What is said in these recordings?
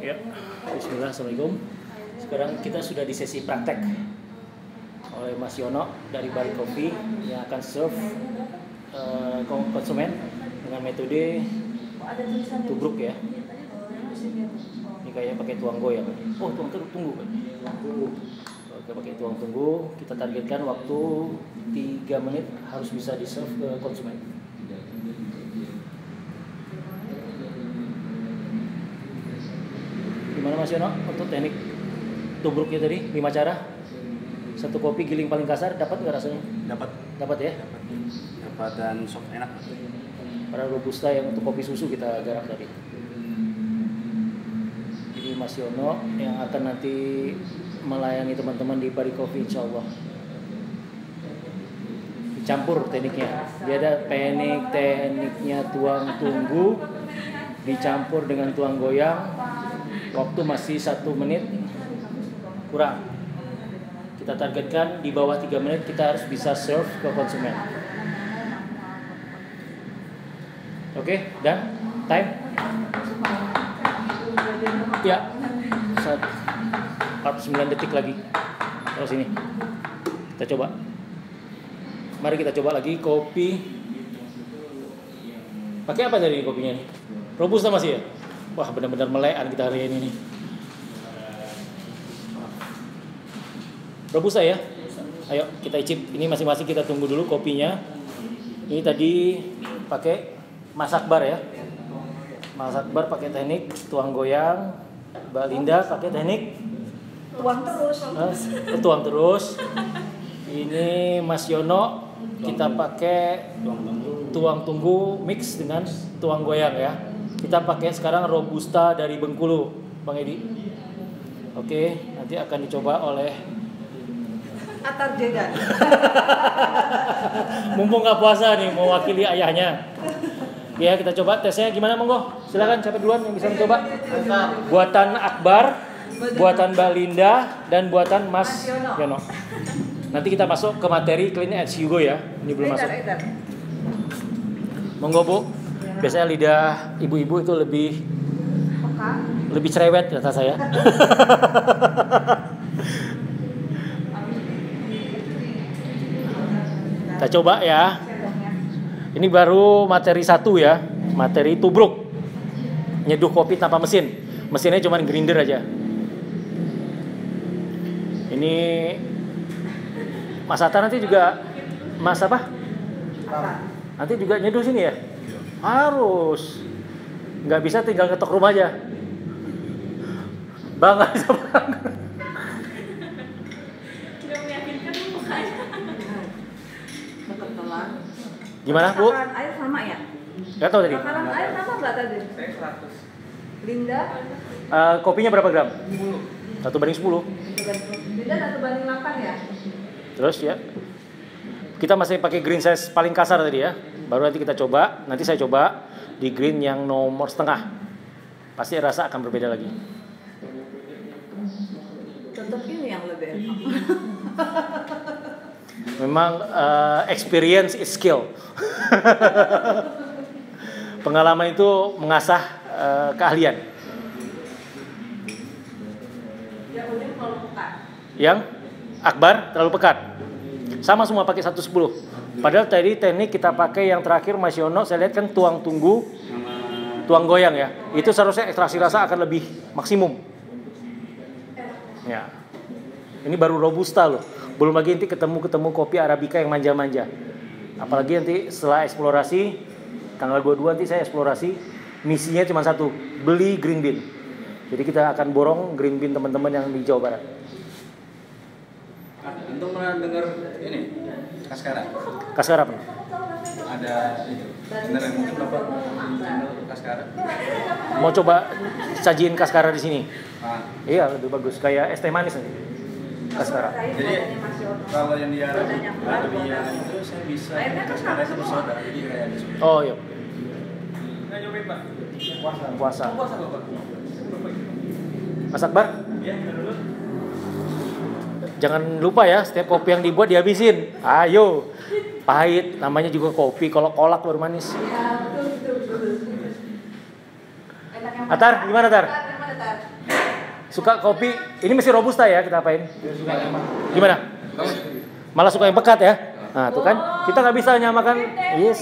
Ya, bismillah, assalamualaikum. Sekarang kita sudah di sesi praktek oleh Mas Yono dari Bari Coffee yang akan serve konsumen dengan metode tubruk ya. Ini kayak pakai tuang goyang. Oh, tuang tunggu kan? Oke, pakai tuang tunggu. Kita targetkan waktu 3 menit harus bisa di serve ke konsumen. Gimana Mas Yono untuk teknik tubruknya tadi 5 cara? 1 kopi giling paling kasar, dapat nggak rasanya? Dapat ya? Dapat dan sok enak. Para robusta yang untuk kopi susu kita garap tadi. Jadi Mas Yono yang akan nanti melayani teman-teman di Bari Coffee insyaallah. Dicampur tekniknya. Dia ada tekniknya tuang tunggu dicampur dengan tuang goyang. Waktu masih 1 menit kurang. Kita targetkan di bawah 3 menit kita harus bisa serve ke konsumen. Oke, dan time? Ya, 49 detik lagi. Terus ini kita coba. Mari kita coba lagi kopi. Pakai apa tadi kopinya nih? Robusta masih ya? Wah, benar-benar melekan kita hari ini nih. Robusta ya? Ayo kita icip. Ini masing-masing kita tunggu dulu kopinya. Ini tadi pakai Mas Akbar ya. Mas Akbar pakai teknik tuang goyang. Mbak Linda pakai teknik tuang terus. Ini Mas Yono kita pakai tuang tunggu mix dengan tuang goyang ya. Kita pakai sekarang robusta dari Bengkulu, Bang Edi. Oke, nanti akan dicoba oleh Atar Jegan. Mumpung nggak puasa nih, mewakili ayahnya. Ya, kita coba tesnya gimana, monggo. Silakan siapa duluan yang bisa mencoba. Buatan Akbar, buatan Mbak Linda, dan buatan Mas Yono. Nanti kita masuk ke materi clean as you go ya. Ini belum masuk. Monggo Bu. Biasanya lidah ibu-ibu itu lebih cerewet kata saya. Kita coba ya. Ini baru materi 1 ya. Materi tubruk. Nyeduh kopi tanpa mesin. Mesinnya cuma grinder aja. Ini Mas Atta nanti juga Mas apa? Nanti juga nyeduh sini ya? Harus. Nggak bisa tinggal ngetok rumah aja. Bang, nggak bisa bang. Gimana Bu? Takaran air sama ya? Nggak tahu tadi. Takaran air sama nggak tadi? Saya 100. Linda? Kopinya berapa gram? 1/10. Linda 1/8 ya? Terus ya. Kita masih pakai green size paling kasar tadi ya. Baru nanti kita coba. Nanti saya coba di green yang nomor setengah. Pasti rasa akan berbeda lagi. Tetap ini yang lebih enak. Memang experience is skill. Pengalaman itu mengasah keahlian. Yang Akbar terlalu pekat. Sama semua pakai 1/10. Padahal tadi teknik kita pakai yang terakhir Mas Yono, saya lihat kan tuang tunggu, tuang goyang ya. Itu seharusnya ekstraksi rasa akan lebih maksimum. Ya. Ini baru robusta loh. Belum lagi nanti ketemu kopi arabica yang manja-manja. Apalagi nanti setelah eksplorasi tanggal 22 nanti saya eksplorasi, misinya cuma 1, beli green bean. Jadi kita akan borong green bean teman-teman yang di Jawa Barat. Untuk pernah dengar ini Kaskara? Kaskara apa? Ada itu. Bener mungkin Bapak channel Kaskara. Mau coba sajiin Kaskara di sini? Iya, lebih bagus. Kayak es teh manis nanti. Kaskara. Jadi kalau yang di Arabia itu saya bisa Kaskara itu soda. Jadi kayak ada soda. Oh iya. Nggak nyobain Pak? Puasa. Puasa Bapak. Mas Akbar? Iya, dulu. Jangan lupa ya, setiap kopi yang dibuat dihabisin. Ayo. Pahit, namanya juga kopi. Kalau kolak baru manis. Ya, betul. Atar, gimana Tar? Gimana Tar? Suka kopi, ini mesti robusta ya kita apain? Gimana? Malah suka yang pekat ya? Nah, tuh kan kita nggak bisa nyamakan. Yes.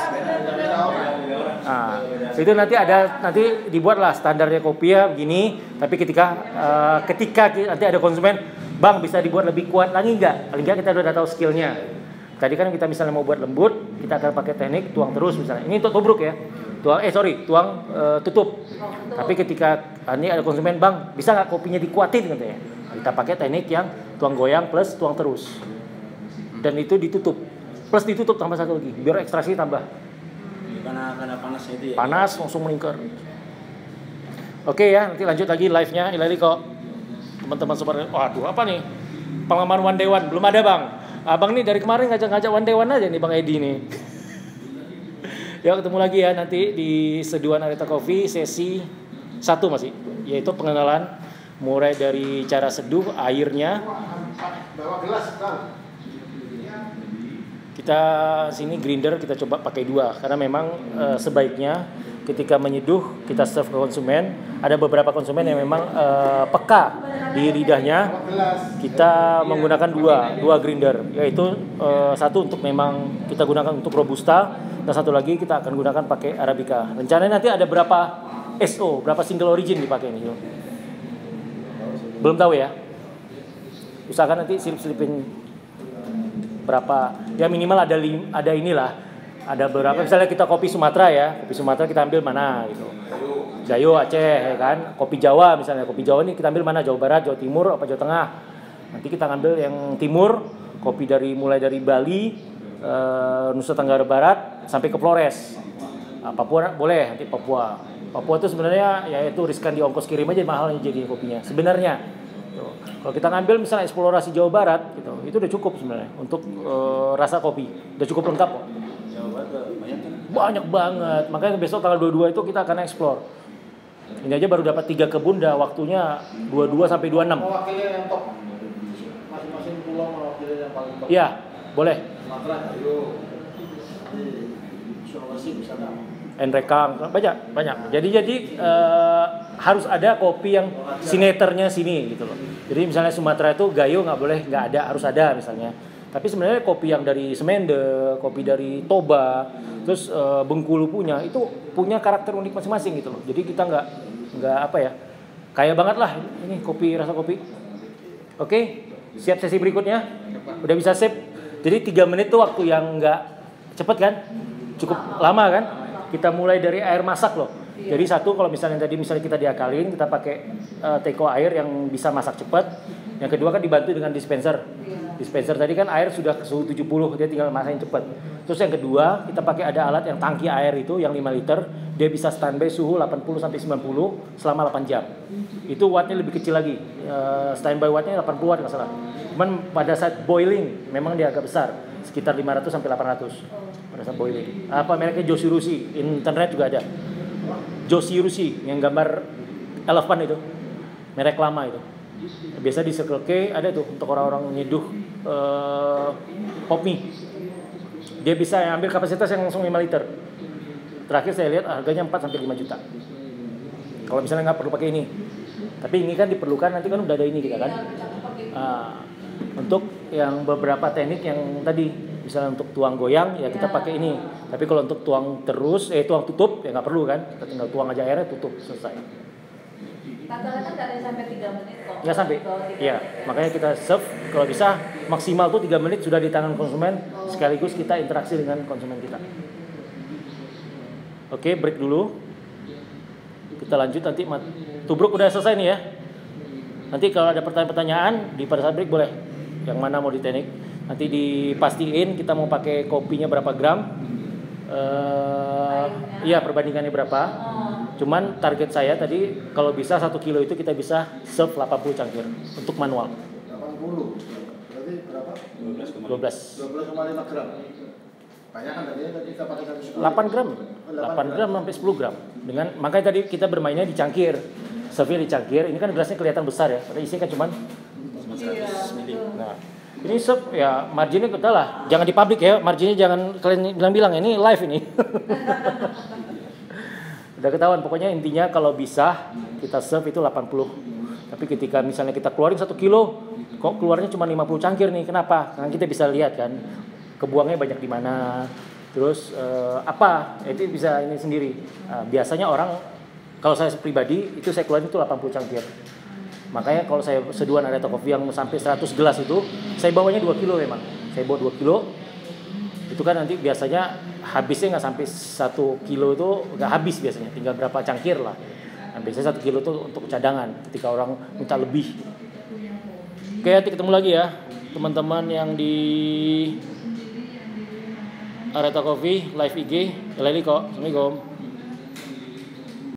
Nah, itu nanti dibuatlah standarnya kopi ya begini. Tapi ketika nanti ada konsumen, bang bisa dibuat lebih kuat lagi nggak? Paling nggak kita udah tahu skillnya. Tadi kan kita misalnya mau buat lembut, kita akan pakai teknik tuang terus misalnya. Ini untuk tubruk ya. Tuang tutup. Tapi ketika ini ada konsumen, bang bisa nggak kopinya dikuatin katanya? Kita pakai teknik yang tuang goyang plus tuang terus. Dan itu ditutup. Plus ditutup tambah satu lagi, biar ekstraksi tambah. Karena panasnya itu ya. Panas langsung melingkar. Oke ya, nanti lanjut lagi live-nya. Hilali kok. Teman-teman sobat. Waduh, apa nih? Pengalaman one day one belum ada, Bang. Abang nih dari kemarin ngajak-ngajak one day one aja nih Bang Edi nih. Ya ketemu lagi ya nanti di Seduhan Arita Coffee sesi 1 masih, yaitu pengenalan mulai dari cara seduh airnya. Bawa gelas, Bang. Kita sini grinder kita coba pakai 2 karena memang sebaiknya ketika menyeduh kita serve ke konsumen, ada beberapa konsumen yang memang peka di lidahnya. Kita menggunakan dua grinder, yaitu satu untuk memang kita gunakan untuk robusta dan satu lagi kita akan gunakan pakai arabica. Rencananya nanti ada berapa SO, berapa single origin dipakai ini? Belum tahu ya. Usahakan nanti silip-silipin berapa, ya minimal ada inilah, ada beberapa. Misalnya kita kopi Sumatera ya, kopi Sumatera kita ambil mana gitu, Gayo Aceh ya kan, kopi Jawa misalnya, kopi Jawa ini kita ambil mana, Jawa Barat, Jawa Timur, apa Jawa Tengah. Nanti kita ngambil yang timur, kopi mulai dari Bali, Nusa Tenggara Barat sampai ke Flores. Papua boleh, nanti Papua itu sebenarnya ya itu riskan di ongkos kirim aja mahalnya jadi kopinya sebenarnya. Kalau kita ngambil misalnya eksplorasi Jawa Barat gitu, itu udah cukup sebenarnya untuk rasa kopi, udah cukup lengkap kok. Jawa Barat Banyak banget, makanya besok tanggal 22 itu kita akan eksplor. Ini aja baru dapat 3 kebun, dah waktunya 22 sampai 26. Mewakili yang top, masing-masing pulau mewakili yang paling top. Iya, boleh. Sumatera, ayo. Sulawesi misalnya. Enrekang banyak. Jadi harus ada kopi yang sineternya sini gitu loh. Jadi misalnya Sumatera itu Gayo nggak ada, harus ada misalnya. Tapi sebenarnya kopi yang dari Semende, kopi dari Toba, terus Bengkulu itu punya karakter unik masing-masing gitu loh. Jadi kita nggak apa ya, kaya banget lah ini rasa kopi. Oke, siap sesi berikutnya? Udah bisa sip. Jadi 3 menit tuh waktu yang nggak cepet kan? Cukup lama kan? Kita mulai dari air masak loh. Jadi kalau misalnya kita diakalin, kita pakai teko air yang bisa masak cepat. Yang kedua kan dibantu dengan dispenser. Dispenser tadi kan air sudah ke suhu 70, dia tinggal masakin cepat. Terus yang kedua, kita pakai ada alat yang tangki air itu yang 5 liter, dia bisa standby suhu 80 sampai 90 selama 8 jam. Itu wattnya lebih kecil lagi. Standby wattnya 80 watt nggak salah. Cuman pada saat boiling memang dia agak besar, sekitar 500 sampai 800. Pada saat boiling. Mereknya Joshirushi, internet juga ada. Joshirushi yang gambar elephant itu, merek lama itu. Biasa di Circle K ada tuh untuk orang-orang nyeduh pop mie. Dia bisa ambil kapasitas yang langsung 5 liter. Terakhir saya lihat harganya 4 sampai 5 juta. Kalau misalnya nggak perlu pakai ini. Tapi ini kan diperlukan, nanti kan udah ada ini kita kan. Untuk yang beberapa teknik yang tadi, misalnya untuk tuang goyang ya kita pakai ini. Tapi kalau untuk tuang tutup ya nggak perlu kan. Kita tinggal tuang aja airnya, tutup, selesai. Rata-rata nggak ada sampai 3 menit kok. Nggak sampai. Iya, makanya kita serve kalau bisa maksimal tuh 3 menit sudah di tangan konsumen, sekaligus kita interaksi dengan konsumen kita. Oke, break dulu. Kita lanjut nanti. Tubruk udah selesai nih ya. Nanti kalau ada pertanyaan-pertanyaan di pada saat break boleh. Yang mana mau di teknik. Nanti dipastiin kita mau pakai kopinya berapa gram. Iya, perbandingannya berapa. Cuman target saya tadi kalau bisa 1 kilo itu kita bisa serve 80 cangkir untuk manual. 80. Berarti berapa? 12,5 gram. Banyak kan tadi kita pakai 1 8 gram. 8 gram sampai 10 gram. Makanya tadi kita bermainnya di cangkir. Serve-nya di cangkir. Ini kan gelasnya kelihatan besar ya. Padahal isinya kan cuman 100 ml. Nah, ini serve ya marginnya kita lah. Jangan di publik ya. Marginnya jangan kalian bilang-bilang ini live ini. Udah ketahuan, pokoknya intinya kalau bisa kita serve itu 80 Tapi ketika misalnya kita keluarin 1 kilo, kok keluarnya cuma 50 cangkir nih, kenapa? Karena kita bisa lihat kan, kebuangnya banyak di mana, terus apa, itu bisa ini sendiri. Biasanya orang, kalau saya pribadi, itu saya keluarin itu 80 cangkir. Makanya kalau saya seduhan Aryata Coffee yang sampai 100 gelas itu, saya bawanya 2 kilo memang. Saya bawa 2 kilo, itu kan nanti biasanya habisnya nggak sampai 1 kilo itu nggak habis biasanya, tinggal berapa cangkir lah. Nah, biasanya 1 kilo itu untuk cadangan ketika orang minta lebih. Oke, nanti ketemu lagi ya teman-teman yang di Aryata Coffee live IG. Leli kok, assalamualaikum.